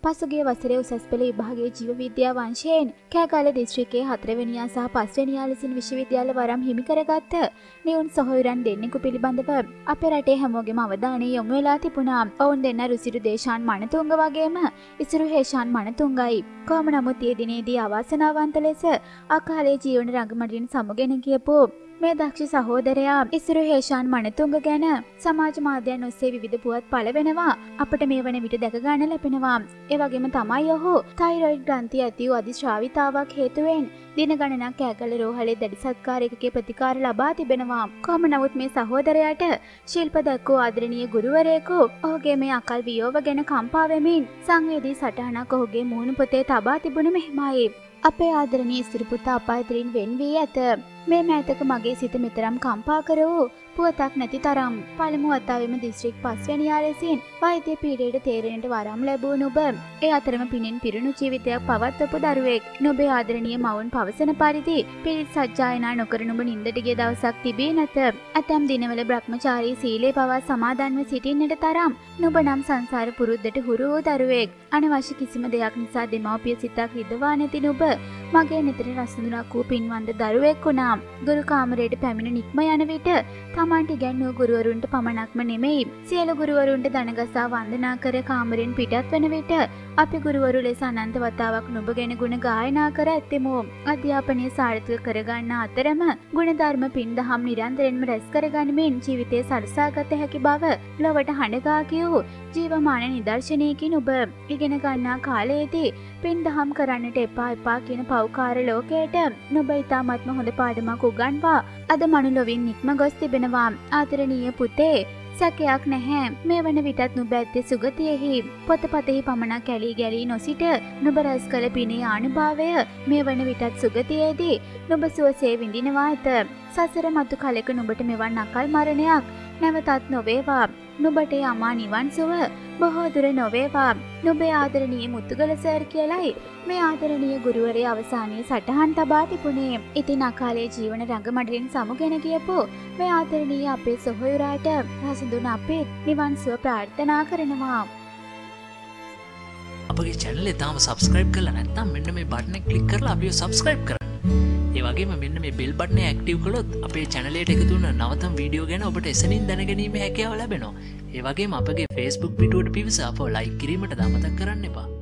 පසුගිය වසරේ උසස් පෙළ විභාගයේ ජීව විද්‍යාව අංශයෙන් කෑගල්ල දිස්ත්‍රික්කයේ 4 වෙනියා සහ 5 වෙනියා ලෙසින් විශ්වවිද්‍යාල වරම් හිමි කරගත්ත නිවුන් සොහොයුරන් දෙන්නෙකු පිළිබඳව අපේ රටේ හැමෝගෙම අවධානය යොමු වෙලා තිබුණා. ඔවුන් දෙන්න රුසිරු දේශාන් මනතුංග වගේම ඉසුරු හේෂාන් මනතුංගයි. කොහොම නමුත් ඊ දිනේදී අවාසනාවන්ත ලෙස අකාලේ ජීවන රංගමඩින් සමුගෙන ගියපු මේ දක්ෂ සහෝදරයා ඉසුරු හේෂාන් මනතුංග ගැන සමාජ මාධ්‍යයන් ඔස්සේ විවිධ පුවත් පළ වෙනවා. අපිට මේ වන විට දැක ගන්න ලැබෙනවා. ඒ වගේම තමයි ඔහු තයිරොයිඩ් ග්‍රන්ථිය ඇති වූ අධිශ්‍රාවිතාවක් හේතුවෙන් දින ගණනක් කෑගල්ල රෝහලේ දැඩි සත්කාරයකගේ ප්‍රතිකාර ලබා තිබෙනවා. කොහොම නමුත් මේ සහෝදරයාට ශිල්ප දක්වූ ආදරණීය ගුරුවරයෙකු ඔහුගේ මේ අකල් වියෝව ගැන කම්පා වෙමින් සංවේදී සටහනක් ඔහුගේ මුහුණු පොතේ තබා තිබුණ මෙහෙමයි. අපේ ආදරණීය ඉස්තිර පුතා අපායතරින් වෙන් වී ඇත. මේ මෑතක මගේ සිත මෙතරම් කම්පා කර වූ පුවතක් නැති තරම්. පළමු වතාවෙම දිස්ත්‍රික් 5 වෙනියා ලෙසින් වෛද්‍ය පීඩයට තේරෙන්නට වරම් ලැබූ නුඹ ඒ අතරම පිනෙන් පිරුණු ජීවිතයක් පවත්වපු දරුවෙක්. නුඹේ ආදරණීය මවුන් පවසන පරිදි පිරිත් සජ්ජායනා නොකර නුඹ නින්දට ගිය දවසක් තිබී නැත. ඇතැම් දිනවල බ්‍රහ්මචාරී සීලේ පවා සමාදන්ව සිටින්නට තරම් නුඹ නම් සංසාර පුරුද්දට හුරු වූ දරුවෙක්. අනවශ්‍ය කිසිම දෙයක් නිසා දෙමව්පිය සිතක් රිදවා නැති නුඹ මගේ නිතර රසඳුනක් වූ පින්වන්ත දරුවෙක් වුණා. ගුරු කාමරයට පැමිණ නික්ම යන විට තමන්ට ඉගැන්වූ ගුරුවරුන්ට පමණක්ම නෙමෙයි සියලු ගුරුවරුන්ට දනගසා වන්දනා කර කාමරෙන් පිටත් වන විට අපි ගුරුවරු ලෙස අනන්ත වතාවක් නුඹ ගැන ගුණ ගායනා කර ඇත්තෙමු. අධ්‍යාපනය සාර්ථක කරගන්න අතරම ගුණධර්ම පින්දහම් නිරන්තරයෙන්ම රැස් කරගනිමින් ජීවිතය සලසාගත හැකි බව ලොවට හඬගා කියූ ජීවමාන නිදර්ශනයකින් ඔබ ඉගෙන ගන්නා කාලයේදී පින්දහම් කරන්නට එපා කියන පෞකාර ලෝකයට නුඹ ඉතාමත්ම හොඳ පාඩමක් උගන්වා අද මනුලොවින් නික්ම ගොස් තිබෙනවා. ආදරණීය පුතේ, සැකයක් නැහැ. මේ වන විටත් නුඹ ඇත්තේ සුගතියෙහි. පොතපතෙහි පමණක් ඇලී ගැලී නොසිට නුඹ රැස් කළ පිනේ ආනුභාවය මේ වන විටත් සුගතියේදී නුඹ සුවසේ විඳිනවා ඇත. සසර මතු කලෙක නුඹට මෙවන් අකල් මරණයක් නැවතත් නොවේවා. නුඹට අමා නිවන් සුව බොහෝ දුර නොවේවා. නුඹේ ආදරණීය මුතුගල සර් කියලයි මේ ආදරණීය ගුරුවරයා අවසානයේ සටහන් තබා තිබුණේ. ඉතින් අකාලේ ජීවන රංගමඩලින් සමුගෙන ගියපු මේ ආදරණීය අපේ සොහොයුරාට රසඳුන අපේ නිවන් සුව ප්‍රාර්ථනා කරනවා. අපගේ channel එක තාම subscribe කරලා නැත්නම් මෙන්න මේ බටන් එක click කරලා අපිව subscribe කරන්න. ඒ වගේම මෙන්න මේ bell button එක active කළොත් අපේ channel එකට එකතු වෙන නවතම වීඩියෝ ගැන ඔබට එසනින් දැනගැනීමේ හැකියාව ලැබෙනවා. ඒ වගේම අපගේ Facebook පිටුවට පිවිස අපව like කිරීමට අමතක කරන්න එපා.